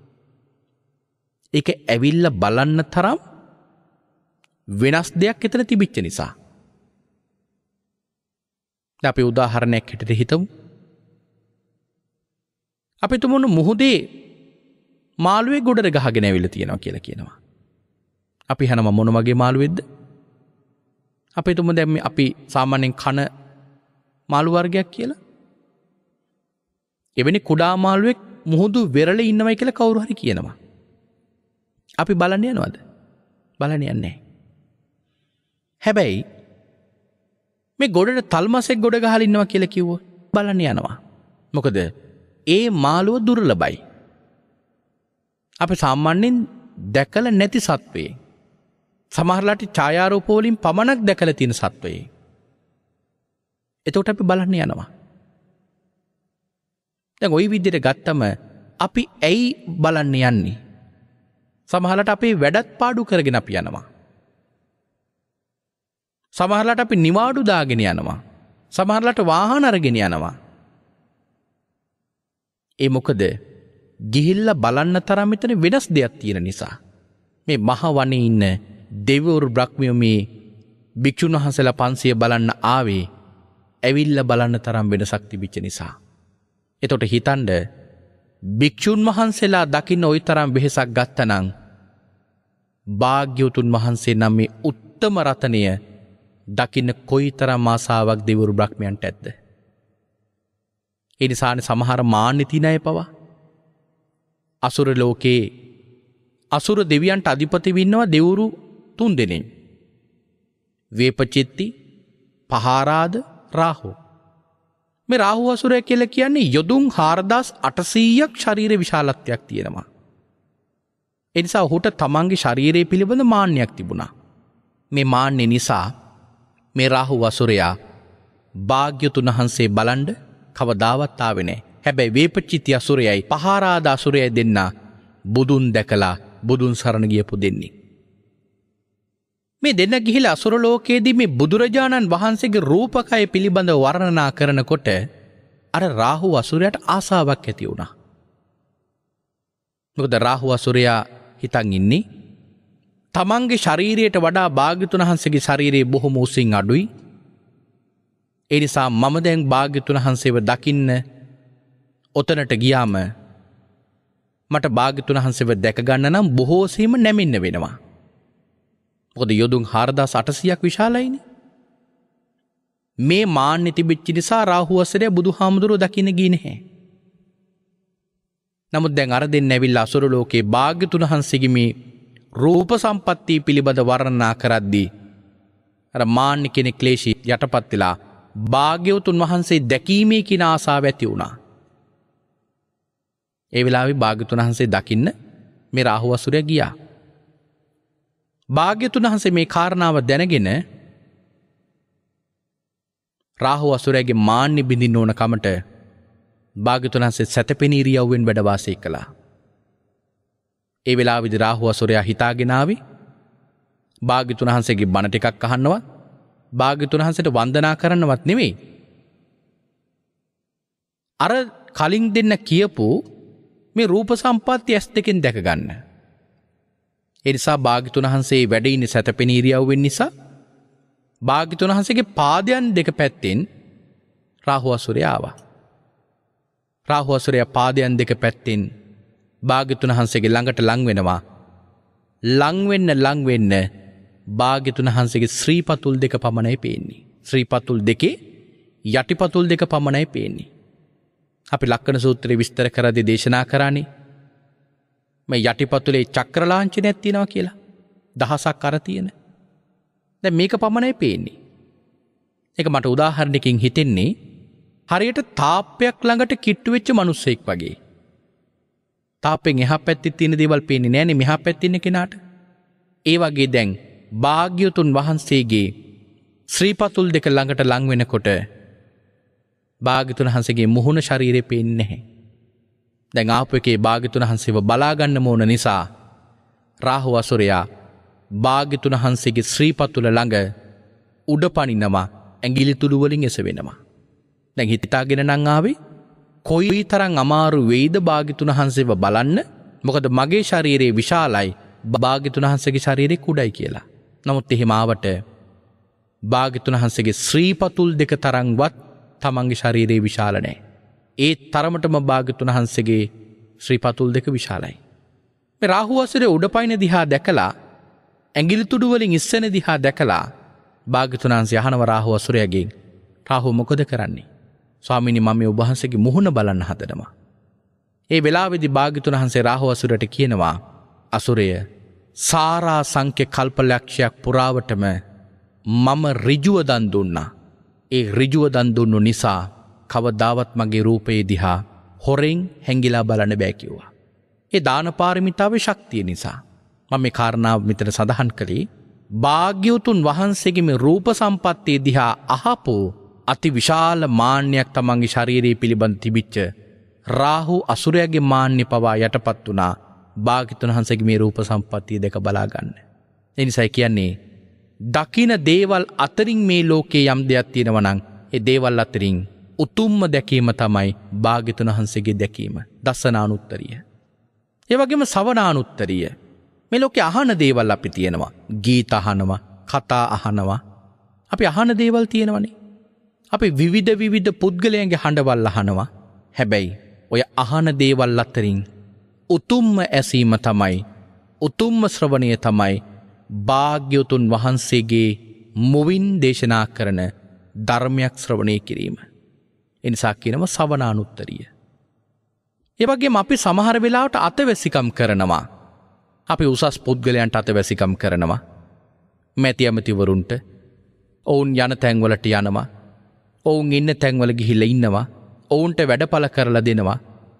ඒක ඇවිල්ලා බලන්න තරම් වෙනස් දෙයක් එතන තිබිච්ච නිසා. දැන් අපි උදාහරණයක් හිතට හිතමු. අපි තුමුණු මුහුදේ මාළුවේ ගොඩට ගහගෙන ඇවිල්ලා තියෙනවා කියලා කියනවා. අපි හනම මොන වගේ මාළුවෙක්ද? අපි තුමු දැන් අපි සාමාන්‍යයෙන් කන මාළු වර්ගයක් කියලා. එවැනි කුඩා මාළුවෙක් මුහුදු වෙරළේ ඉන්නවයි කියලා කවුරු හරි කියනවා. අපි බලන්න යනවද? බලන්න යන්නේ නැහැ. හැබැයි මේ ගොඩට තල්මසෙක් ගොඩ ගහලා ඉන්නවා කියලා කිව්වොත් බලන්න යනවා. මොකද ඒ මාළුව දුර්ලභයි. අපි සාමාන්‍යයෙන් දැකලා නැති සත්වයේ. සමහරලාට ඡායාරූප වලින් පමණක් දැකලා තියෙන සත්වයේ. එතකොට අපි බලන්න යනවා. දැන් ওই විදිහට ගත්තම අපි ඇයි බලන්න යන්නේ? සමහරලාට අපේ වැඩත් පාඩු කරගෙන අපි යනවා. සමහරලාට අපි නිවාඩු දාගෙන යනවා. සමහරලාට වාහන අරගෙන යනවා. ඒ මොකද ගිහිල්ලා බලන්න තරම් මෙතන වෙනස් දෙයක් තියෙන නිසා. මේ මහ වනේ ඉන්න දෙවිවරු බ්‍රහ්මයෝ මේ භික්ෂුන් වහන්සේලා පන්සිය බලන්න ආවේ ඇවිල්ලා බලන්න තරම් වෙනසක් තිබිච්ච නිසා. එතකොට හිතන්න භික්ෂුන් වහන්සේලා දකින්න ওই තරම් වෙහසක් ගත්තනම් භාග්‍යවතුන් වහන්සේ නම් මේ උත්තම රතනය දකින්න කොයිතරම් ආසාවක් දෙවිවරු බ්‍රහ්මයන්ට ඇද්ද? ඒ නිසානේ සමහර මාන්නේ තින අය පවා අසුර ලෝකේ අසුර දෙවියන්ට අධිපති වෙන්නවා දෙවිවරු තුන් දෙනෙක්. වේපචිත්ති, පහාරාද, රාහු. මේ රාහු අසුරය කියලා කියන්නේ යොදුන් හාරදාස් අටසීයක් ශරීර විශාලත්වයක් තියෙනවා. ඒ නිසා ඔහුට තමන්ගේ ශරීරය පිළිබඳ මාන්නයක් තිබුණා. මේ මාන්නේ නිසා මේ රාහු අසුරයා භාග්‍යතුන් වහන්සේ බලන්ඩ කවදාවත් ආවේ නැහැ. හැබැයි වේපච්චිති අසුරයයි පහාරාද අසුරයයි දෙන්න බුදුන් දැකලා බුදුන් සරණ ගියපු දෙන්නේ. මේ දෙන්න ගිහිලා අසුර ලෝකයේදී මේ බුදුරජාණන් වහන්සේගේ රූපකය පිළිබඳව වර්ණනා කරනකොට අර රාහු අසුරයාට ආසාවක් ඇති වුණා. මොකද රාහු අසුරයා හිතන් ඉන්නේ තමන්ගේ ශරීරයට වඩා භාග්‍යතුන් වහන්සේගේ ශරීරය බොහොම උසින් අඩුයි. ඒ නිසා මම දැන් භාග්‍යතුන් වහන්සේව දකින්න ඔතනට ගියාම මට භාග්‍යතුන් වහන්සේව දැක ගන්න නම් බොහෝ සීම නැමින්න වෙනවා. මොකද යොදුන් හාරදාස් අටසියක් විශාලයිනේ. මේ මාන්නේ තිබිච්ච නිසා රාහු අසුරයා බුදුහාමුදුරුවෝ දකින්න ගියේ නැහැ. නමුත් දැන් අර දෙන්න ඇවිල්ලා අසුර ලෝකේ භාග්‍යතුන් වහන්සේගේ මේ රූප සම්පත්තිය පිළිබඳ වර්ණනා කරද්දී අර මාන්නේ කෙනෙක් ක්ලේශී යටපත් වෙලා භාග්‍යවතුන් වහන්සේ දැකීමේ කින ආසාව ඇති වුණා. ඒ වෙලාවේ භාග්‍යතුන් වහන්සේ දකින්න මේ රාහු අසුරයා ගියා. භාග්‍යතුන් වහන්සේ මේ කාරණාව දැනගෙන රාහු අසුරයාගේ මාන්නේ බිඳින්න ඕන කමට භාග්‍යතුන් වහන්සේ සැතපෙන ඉරියව්වෙන් වැඩ වාසය කළා. ඒ වෙලාවේදී රාහු අසුරයා හිතාගෙන ආවේ භාග්‍යතුන් වහන්සේගේ බණ ටිකක් අහන්නවත් භාග්‍යතුන් වහන්සේට වන්දනා කරන්නවත් නෙමෙයි. අර කලින් දෙන්න කියපු මේ රූප සම්පatti ඇස් දෙකෙන් දැක ගන්න. ඒ නිසා භාග්‍යතුන් වහන්සේ වැඩ ඉන්නේ සැතපෙන ඉරියව්වෙන් නිසා භාග්‍යතුන් වහන්සේගේ පාදයන් දෙක පැත්තෙන් රාහු අසුරයා ආවා. රාහු අසුරයා පාදයන් දෙක පැත්තෙන් භාග්‍යතුන් වහන්සේගේ ළඟට ලං වෙනවා. ලං වෙන්න ලං වෙන්න භාග්‍යතුන් වහන්සේගේ ශ්‍රී පතුල් දෙක පමණයි පේන්නේ. ශ්‍රී පතුල් දෙකේ යටිපතුල් දෙක පමණයි පේන්නේ. අපි ලක්කන සූත්‍රයේ විස්තර කරද්දී දේශනා කරානේ මේ යටිපතුලේ චක්‍ර ලාංඡනයක් තියෙනවා කියලා. දහසක් අර තියෙන. දැන් මේක පමණයි පේන්නේ. ඒක මට උදාහරණයකින් හිතෙන්නේ හරියට තාප්පයක් ළඟට කිට්ටු වෙච්ච මිනිස්සෙක් වගේ. තාප්පෙන් එහා පැත්තේ තියෙන දේවල් පේන්නේ නැහැනේ මෙහා පැත්තේ ඉන්න කෙනාට. ඒ වගේ දැන් භාග්‍යවතුන් වහන්සේගේ ශ්‍රී පතුල් දෙක ළඟට ලං වෙනකොට භාග්‍යවතුන් වහන්සේගේ මුහුණ ශරීරේ පේන්නේ නැහැ. දැන් ආපු එකේ භාග්‍යවතුන් වහන්සේව බලා ගන්න ඕන නිසා රාහු අසුරයා භාග්‍යවතුන් වහන්සේගේ ශ්‍රී පතුල ළඟ උඩ පනිනවා ඇඟිලි තුඩු වලින් එසවෙනවා. දැන් හිතාගෙන නම් ආවේ කොයි තරම් අමාරු වෙයිද භාග්‍යවතුන් වහන්සේව බලන්න. මොකද මගේ ශරීරයේ විශාලයි භාග්‍යවතුන් වහන්සේගේ ශරීරය කුඩයි කියලා. නමුත් එහෙම ආවට භාග්‍යවතුන් වහන්සේගේ ශ්‍රී පතුල් දෙක තරම්වත් තමන්ගේ ශරීරයේ විශාල නැහැ. ඒ තරමටම භාග්‍යවතුන් වහන්සේගේ ශ්‍රී පතුල් දෙක විශාලයි. මේ රාහු අසුරේ උඩ පයින් දිහා දැකලා ඇඟිලි තුඩු වලින් ඉස්සෙන දිහා දැකලා භාග්‍යවතුන් වහන්සේ අහනවා රාහු අසුරයාගෙන් රාහු මොකද කරන්නේ? ස්වාමීනි මම මේ ඔබ වහන්සේගේ මුහුණ බලන්න හදනවා. ඒ වෙලාවේදී භාග්‍යවතුන් වහන්සේ රාහු අසුරට කියනවා අසුරය සාරා සංඛ්‍ය කල්පලක්ෂයක් පුරාවටම මම ඍජුව දන් දුන්නා. ඒ ඍජුව දන් දුන්නු නිසා කවදාවත් මගේ රූපේ දිහා හොරෙන් හැංගිලා බලන්න බෑ කිව්වා. ඒ දාන පාරමිතාවේ ශක්තිය නිසා මම මේ කාරණාව මෙතන සඳහන් කළේ භාග්‍යවතුන් වහන්සේගේ මේ රූප සම්පත්තිය දිහා අහපු අති විශාල මාන්නයක් තමන්ගේ ශරීරයේ පිළිබඳ තිබිච්ච රාහු අසුරයාගේ මාන්නය පවා යටපත් වුණා භාග්‍යවතුන් වහන්සේගේ මේ රූප සම්පත්තිය දෙක බලා ගන්න. ඒ නිසා කියන්නේ දකින දේවල් අතරින් මේ ලෝකේ යම් දෙයක් තියෙනවා නම් ඒ දේවල් අතරින් උතුම්ම දැකීම තමයි භාග්‍යවතුන් වහන්සේගේ දැකීම. දසනානුත්තරිය. ඒ වගේම සවනානුත්තරිය. මේ ලෝකේ අහන දේවල් අපි තියෙනවා. ගීත අහනවා, කතා අහනවා. අපි අහන දේවල් තියෙනවනේ. අපි විවිධ විවිධ පුද්ගලයන්ගේ හඬවල් අහනවා. හැබැයි ඔය අහන දේවල් අතරින් උතුම්ම ඇසීම තමයි උතුම්ම ශ්‍රවණය තමයි භාග්‍යවතුන් වහන්සේගේ මුවින් දේශනා කරන ධර්මයක් ශ්‍රවණය කිරීම. ඒ නිසා කියනවා සවනානුත්තරිය. ඒ වගේම අපි සමහර වෙලාවට අතවැසිකම් කරනවා. අපි උසස් පුද්ගලයන්ට අතවැසිකම් කරනවා. මැති ඇමතිවරුන්ට ඔවුන් යන තැන්වලට යනවා. ඔවුන් ඉන්න තැන්වල ගිහිල්ලා ඉන්නවා. ඔවුන්ට වැඩපළ කරලා දෙනවා.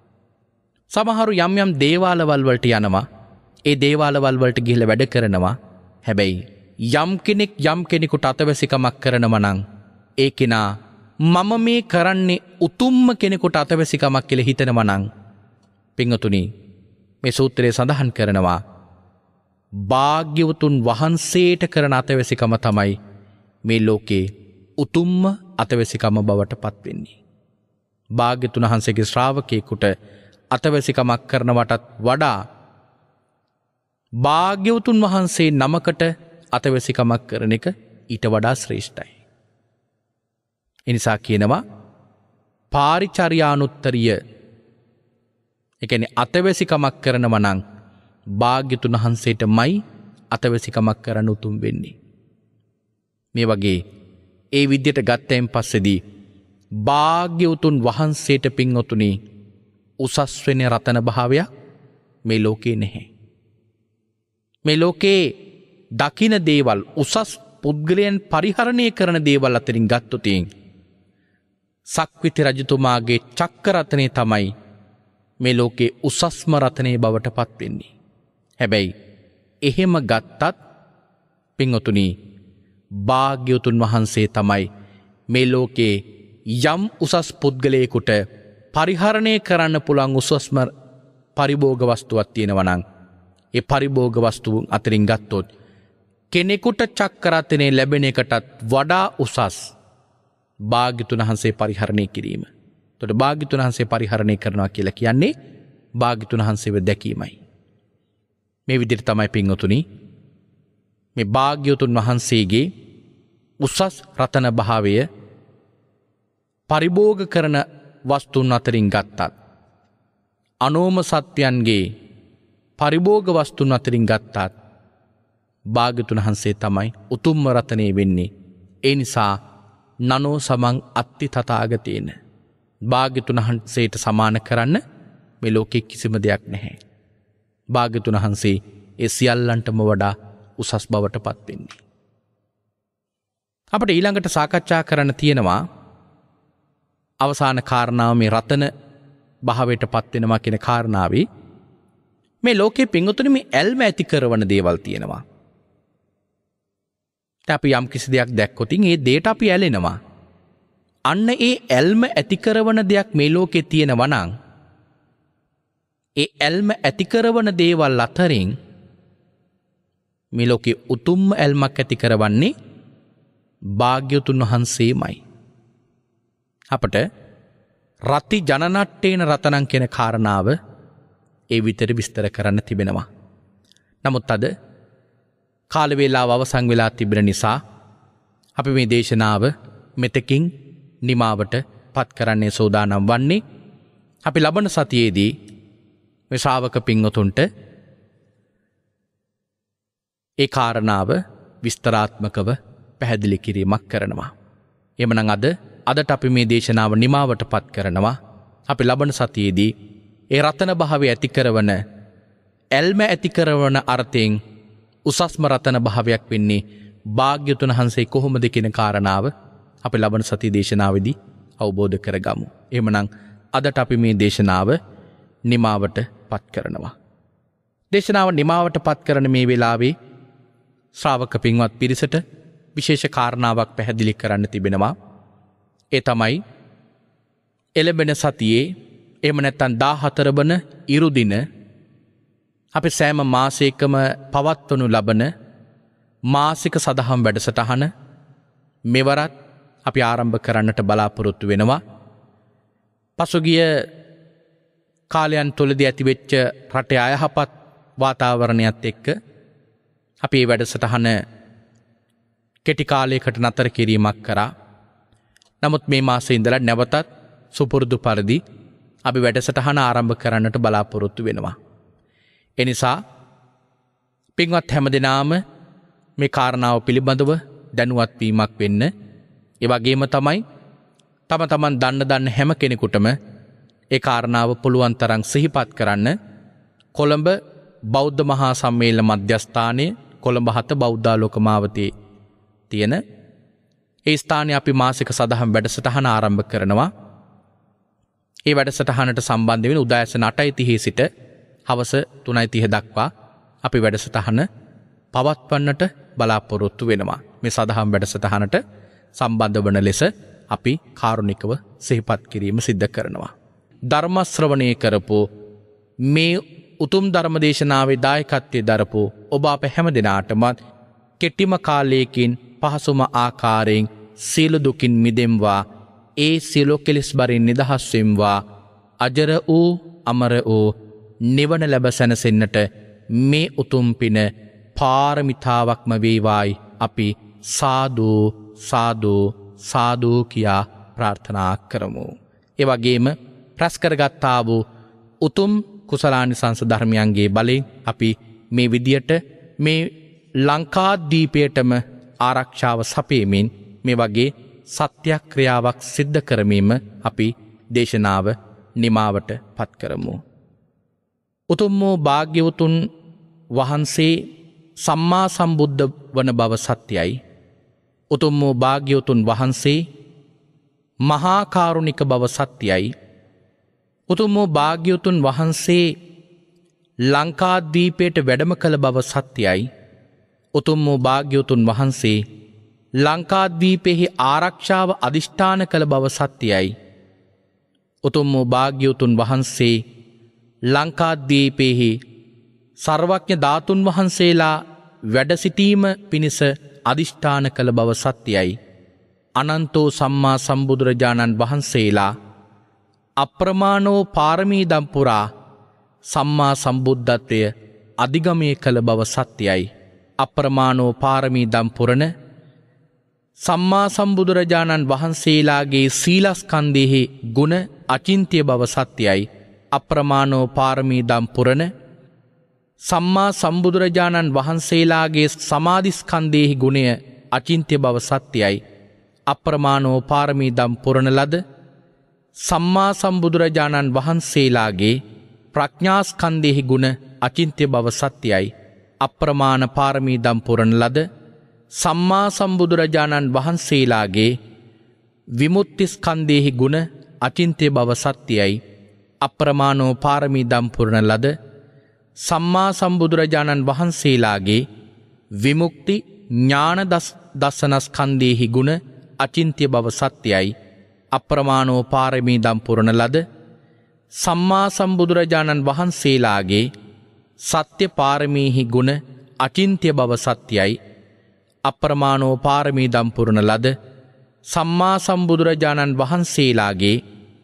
සමහරු යම් යම් දේවාලවල් වලට යනවා. ඒ දේවාලවල් වලට ගිහිල්ලා වැඩ කරනවා. හැබැයි යම් කෙනෙක් යම් කෙනෙකුට අතවැසිකමක් කරනවා නම් ඒ කෙනා මම මේ කරන්නේ උතුම්ම කෙනෙකුට අතවැසිකමක් කියලා හිතනවා නම් පින්වතුනි මේ සූත්‍රයේ සඳහන් කරනවා භාග්‍යවතුන් වහන්සේට කරන අතවැසිකම තමයි මේ ලෝකේ උතුම්ම අතවැසිකම බවට පත් වෙන්නේ. භාග්‍යවතුන් වහන්සේගේ ශ්‍රාවකයෙකුට අතවැසිකමක් කරනවටත් වඩා භාග්‍යවතුන් වහන්සේ නමකට අතවැසිකමක් කරන එක ඊට වඩා ශ්‍රේෂ්ඨයි. එනිසා කියනවා පාරිචර්යානුත්තරිය ඒ කියන්නේ අතවැසිකමක් කරනව නම් භාග්‍යවතුන් වහන්සේටමයි අතවැසිකමක් කරන්න උතුම් වෙන්නේ. මේ වගේ ඒ විදියට ගත්තයින් පස්සේදී භාග්‍යවතුන් වහන්සේට පින්වතුනි උසස් වෙන රතන භාවයක් මේ ලෝකේ නැහැ. මේ ලෝකේ දකින දේවල් උසස් පුද්ගලයන් පරිහරණය කරන දේවල් අතරින් ගත්තොත් සක්විති රජතුමාගේ චක්කරතනේ තමයි මේ ලෝකේ උසස්ම රතනේ බවට පත් වෙන්නේ. හැබැයි එහෙම ගත්තත් පින්වතුනි භාග්‍යවතුන් වහන්සේ තමයි මේ ලෝකේ යම් උසස් පුද්ගලයෙකුට පරිහරණය කරන්න පුළුවන් උසස්ම පරිභෝග වස්තුවක් තියෙනවා නම් ඒ පරිභෝග වස්තුන් අතරින් ගත්තොත් කෙනෙකුට චක්කරතනේ ලැබෙන එකටත් වඩා උසස් භාග්‍යවතුන් වහන්සේ පරිහරණය කිරීම. එතකොට භාග්‍යවතුන් වහන්සේ පරිහරණය කරනවා කියලා කියන්නේ භාග්‍යවතුන් වහන්සේව දැකීමයි. මේ විදිහට තමයි පින්වතුනි මේ භාග්‍යවතුන් වහන්සේගේ උසස් රතන භාවය පරිභෝග කරන වස්තුන් අතරින් ගත්තත් අනෝම සත්‍යයන්ගේ පරිභෝග වස්තුන් අතරින් ගත්තත් භාග්‍යවතුන් වහන්සේ තමයි උතුම්ම රතනේ වෙන්නේ. ඒ නිසා නනෝ සමං අත්ති තථාගතේන භාග්‍යවතුන් වහන්සේට සමාන කරන්න මේ ලෝකේ කිසිම දෙයක් නැහැ. භාග්‍යවතුන් වහන්සේ ඒ සියල්ලන්ටම වඩා උසස් බවට පත් වෙන්නේ. අපිට ඊළඟට සාකච්ඡා කරන්න තියෙනවා අවසාන කාරණාව මේ රතන භාවයට පත් වෙනවා කියන කාරණාවේ මේ ලෝකේ පින්වතුනි මේ ඇල්ම ඇති කරන දේවල් තියෙනවා. අපි යම් කිසි දෙයක් දැක්කොත් ඒ දෙයට අපි ඇලෙනවා. අන්න ඒ ඇල්ම ඇති කරන දෙයක් මේ ලෝකේ තියෙනවා නම් ඒ ඇල්ම ඇති කරන දේවල් අතරින් මේ ලෝකේ උතුම්ම ඇල්මක් ඇති කරවන්නේ භාග්‍යවතුන් වහන්සේමයි. අපට රති ජනනට්ටේන රතනං කියන කාරණාව ඒ විතර විස්තර කරන්න තිබෙනවා. නමුත් අද කාල වේලාව අවසන් වෙලා තිබෙන නිසා අපි මේ දේශනාව මෙතකින් නිමාවට පත් කරන්නේ සෝදානම් වන්නේ. අපි ලබන සතියේදී මේ ශ්‍රාවක පින්වතුන්ට ඒ කාරණාව විස්තරාත්මකව පැහැදිලි කිරීමක් කරනවා. එමනම් අද අදට අපි මේ දේශනාව නිමාවට පත් කරනවා. අපි ලබන සතියේදී ඒ රතන භාවය ඇති කරවන ඇල්ම ඇති කරවන අර්ථයෙන් උසස්ම රතන භාවයක් වෙන්නේ භාග්‍යවතුන් වහන්සේ කොහොමද කියන කාරණාව අපි ලබන සති දේශනාවේදී අවබෝධ කරගමු. එහෙමනම් අදට අපි මේ දේශනාව නිමාවට පත් කරනවා. දේශනාව නිමාවට පත් කරන මේ වෙලාවේ ශ්‍රාවක පින්වත් පිරිසට විශේෂ කාරණාවක් පැහැදිලි කරන්න තිබෙනවා. ඒ තමයි එළඹෙන සතියේ එහෙම නැත්නම් දාහතර වන ඉරුදින අපි සෑම මාසයකම පවත්වනු ලබන මාසික සදහම් වැඩසටහන මෙවරත් අපි ආරම්භ කරන්නට බලාපොරොත්තු වෙනවා. පසුගිය කාලයන් තුළදී ඇතිවෙච්ච රටේ අයහපත් වාතාවරණයත් එක්ක අපි මේ වැඩසටහන කෙටි කාලයකට නතර කිරීමක් කරා. නමුත් මේ මාසයේ ඉඳලා නැවතත් සුපුරුදු පරිදි අපි වැඩසටහන ආරම්භ කරන්නට බලාපොරොත්තු වෙනවා. එනිසා පින්වත් හැමදෙනාම මේ කාරණාව පිළිබඳව දැනුවත් වීමක් වෙන්න. ඒ වගේම තමයි තම තමන් දන්න දන්න හැම කෙනෙකුටම ඒ කාරණාව පුළුවන් තරම් සිහිපත් කරන්න. කොළඹ බෞද්ධ මහා සම්මේලන මධ්‍යස්ථානයේ කොළඹ හත බෞද්ධාලෝක මාවතේ තියෙන ඒ ස්ථානයේ අපි මාසික සදහම් වැඩසටහන ආරම්භ කරනවා. ඒ වැඩසටහනට සම්බන්ධ වෙන උදෑසන අටයි තිහේ සිට හවස තුනයි තිහ දක්වා අපි වැඩසටහන පවත්වන්නට බලාපොරොත්තු වෙනවා. මේ සදහම් වැඩසටහනට සම්බන්ධ වන ලෙස අපි කාරුණිකව සිහිපත් කිරීම සිද්ධ කරනවා. ධර්ම ශ්‍රවණය කරපු මේ උතුම් ධර්ම දේශනාවේ දායකත්වයේ දරපු ඔබ අප හැම දිනාටම කෙටිම කාලයකින් පහසුම ආකාරයෙන් සීල දුකින් මිදෙම්වා, ඒ සියලු කෙලෙස් බරින් නිදහස් වෙම්වා, අජර වූ අමර වූ නිවන ලැබ සැනසෙන්නට මේ උතුම් පින පාරමිතාවක්ම වේවායි අපි සාදු සාදු සාදු කියා ප්‍රාර්ථනා කරමු. ඒ වගේම රැස් කරගත්තා වූ උතුම් කුසලානිසංස ධර්මයන්ගේ බලයෙන් අපි මේ විදියට මේ ලංකාදීපයටම ආරක්ෂාව සපයමින් මේ වගේ සත්‍යක්‍රියාවක් සිද්ධ කරමීම අපි දේශනාව නිමාවට පත් කරමු. උතුම් වූ භාග්‍යවතුන් වහන්සේ සම්මා සම්බුද්ධ වන බව සත්‍යයි. උතුම් වූ භාග්‍යවතුන් වහන්සේ මහා කාරුණික බව සත්‍යයි. උතුම් වූ භාග්‍යවතුන් වහන්සේ ලංකාදීපයට වැඩම කළ බව සත්‍යයි. උතුම් වූ භාග්‍යවතුන් වහන්සේ ලංකාදීපෙහි ආරක්ෂාව අධිෂ්ඨාන කළ බව සත්‍යයි. උතුම් වූ භාග්‍යවතුන් වහන්සේ ලංකාදීපෙහි සර්වඥ ධාතුන් වහන්සේලා වැඩ සිටීම පිණිස අධිෂ්ඨාන කළ බව සත්‍යයි. අනන්තෝ සම්මා සම්බුදුරජාණන් වහන්සේලා අප්‍රමාණෝ පාරමී දම් පුරා සම්මා සම්බුද්ධත්වය අධිගමනය කළ බව සත්‍යයි. අප්‍රමාණෝ පාරමී දම් පුරණ සම්මා සම්බුදුරජාණන් වහන්සේලාගේ සීලස්කන්ධයෙහි ගුණ අචින්ත්‍ය බව සත්‍යයි. අප්‍රමාණෝ පාරමී දම් පුරණ සම්මා සම්බුදුරජාණන් වහන්සේලාගේ සමාධිස්කන්ධයෙහි ගුණය අචින්ත්‍ය බව සත්‍යයි. අප්‍රමාණෝ පාරමී දම් පුරණ ලද සම්මා සම්බුදුරජාණන් වහන්සේලාගේ ප්‍රඥාස්කන්ධයෙහි ගුණ අචින්ත්‍ය බව සත්‍යයි. අප්‍රමාණ පාරමී දම් පුරණ ලද සම්මා සම්බුදුරජාණන් වහන්සේලාගේ විමුක්තිස්කන්ධයෙහි ගුණ අචින්ත්‍ය බව සත්‍යයි. අප්‍රමාණෝ පාරමී දම් පුරණ ලද සම්මා සම්බුදුරජාණන් වහන්සේලාගේ විමුක්ති ඥාන දස්සනස්කන්ධයෙහි ගුණ අචින්ත්‍ය බව සත්‍යයි. අප්‍රමාණෝ පාරමී දම් පුරණ ලද සම්මා සම්බුදුරජාණන් වහන්සේලාගේ සත්‍ය පාරමීහි ගුණ අචින්ත්‍ය බව සත්‍යයි. අප්‍රමාණෝ පාරමී දම් පුරණ ලද සම්මා සම්බුදුරජාණන් වහන්සේලාගේ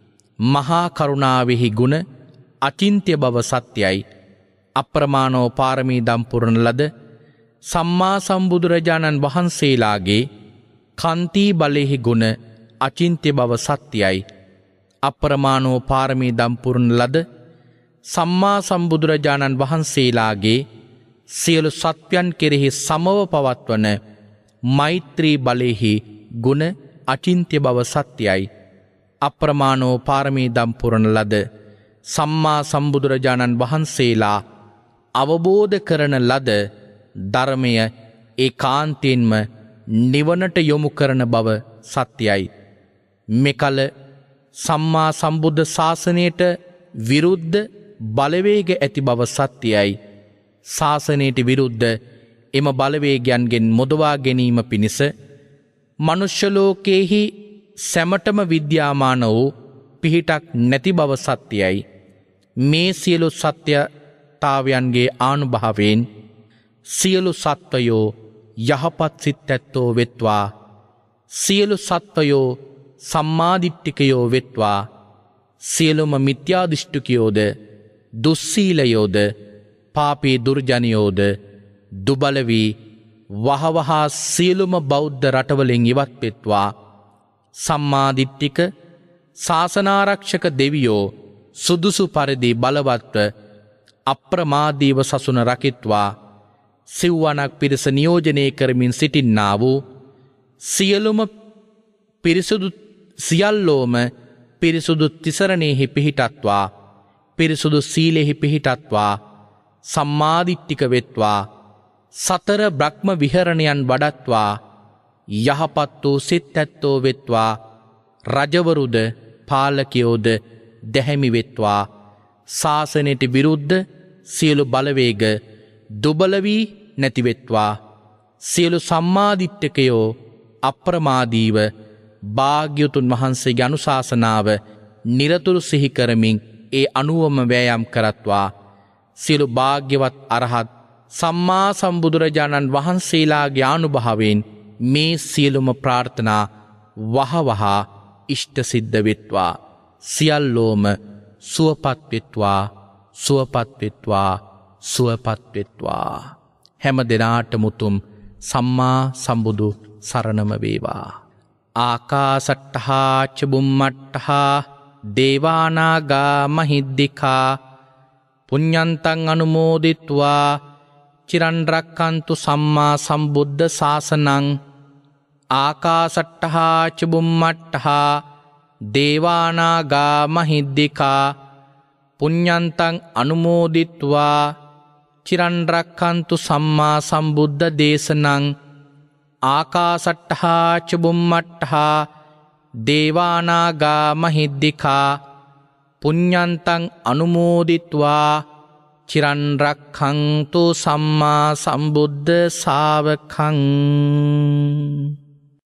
මහා කරුණාවෙහි ගුණ අචින්ත්‍ය බව සත්‍යයි. අප්‍රමාණෝ පාරමී දම් පුරණ ලද සම්මා සම්බුදුරජාණන් වහන්සේලාගේ කන්ති බලෙහි ගුණ අචින්ත්‍ය බව සත්‍යයි. අප්‍රමාණෝ පාරමී දම් පුරණ ලද සම්මා සම්බුදුරජාණන් වහන්සේලාගේ සියලු සත්වයන් කෙරෙහි සමව පවත්වන මෛත්‍රී බලෙහි ගුණ අචින්ත්‍ය බව සත්‍යයි. අප්‍රමාණෝ පාරමී දම් පුරණ ලද සම්මා සම්බුදුරජාණන් වහන්සේලා අවබෝධ කරන ලද ධර්මය ඒකාන්තයෙන්ම නිවනට යොමු කරන බව සත්‍යයි. මෙකල සම්මා සම්බුද්ධ ශාසනයට විරුද්ධ බලවේග ඇති බව සත්‍යයි. ශාසනයට විරුද්ධ එම බලවේගයන්ගෙන් මුදවා ගැනීම පිණිස මනුෂ්‍ය ලෝකයේහි සැමටම විද්‍යාමාන වූ පිහිටක් නැති බව සත්‍යයි. මේ සියලු සත්‍යතාවයන්ගේ ආනුභාවයෙන් සියලු සත්වයෝ යහපත් සිත් ඇත්තෝ වෙත්වා, සියලු සත්වයෝ සම්මාදිට්ඨිකයෝ වෙත්වා, සියලුම මිත්‍යාදිෂ්ඨිකයෝද දුස්සීලයෝද පාපී දුර්ජනයෝද දුබල වී වහවහා සියලුම බෞද්ධ රටවලින් ඉවත් වෙත්වා. සම්මාදිට්ඨික ශාසනාරක්ෂක දෙවියෝ සුදුසු පරිදි බලවත්ව අප්‍රමාදීව සසුන රකිත්වා. සිව්වනක් පිරිස නියෝජනය කරමින් සිටින්නා වූ සියලුම පිරිසුදු සියල්ලෝම පිරිසුදු තිසරණයෙහි පිහිටත්වා, පිරිසුදු සීලෙහි පිහිටත්වා, සම්මාදිට්ඨික වෙත්වා, සතර බ්‍රහ්ම විහරණයන් වඩත්වා, යහපත් වූ සිත් ඇත්තෝ වෙත්වා, රජවරුද පාලකයෝද දැහැමි වෙත්වා. ශාසනයට විරුද්ධ සියලු බලවේග දුබල වී නැතිවෙත්වා. සියලු සම්මාදිට්ඨකයෝ අප්‍රමාදීව භාග්‍යවතුන් වහන්සේගේ අනුශාසනාව නිරතුරු සිහි කරමින් ඒ අනුවම වෑයම් කරත්වා. සියලු භාග්‍යවත් අරහත් සම්මා සම්බුදුරජාණන් වහන්සේලාගේ ආනුභාවයෙන් මේ සියලුම ප්‍රාර්ථනා වහවහා ඉෂ්ට සිද්ධ වෙත්වා. සියල්ලෝම සුවපත් වෙත්වා, සුවපත් වෙත්වා, සුවපත් වෙත්වා. හැම දෙනාටම උතුම් සම්මා සම්බුදු සරණම වේවා. ආකාසට්ඨා ච බුම්මට්ඨා දේවානාගා මහිද්దికා පුඤ්ඤන්තං අනුමෝදිත්වා චිරන් රක්칸තු සම්මා සම්බුද්ධ ශාසනං. ආකාසට්ඨා ච බුම්මට්ඨා දේවානාගා මහිද්దికා පුඤ්ඤන්තං අනුමෝදිත්වා චිරන් රක්칸තු සම්මා සම්බුද්ධ දේශනං. ආකාසට්ඨා ච බුම්මට්ඨා දේවානාගා මහිද්దికා පුඤ්ඤන්තං අනුමෝදිත්වා චිරන් රක්ඛන්තු සම්මා සම්බුද්ධ ශාවකං.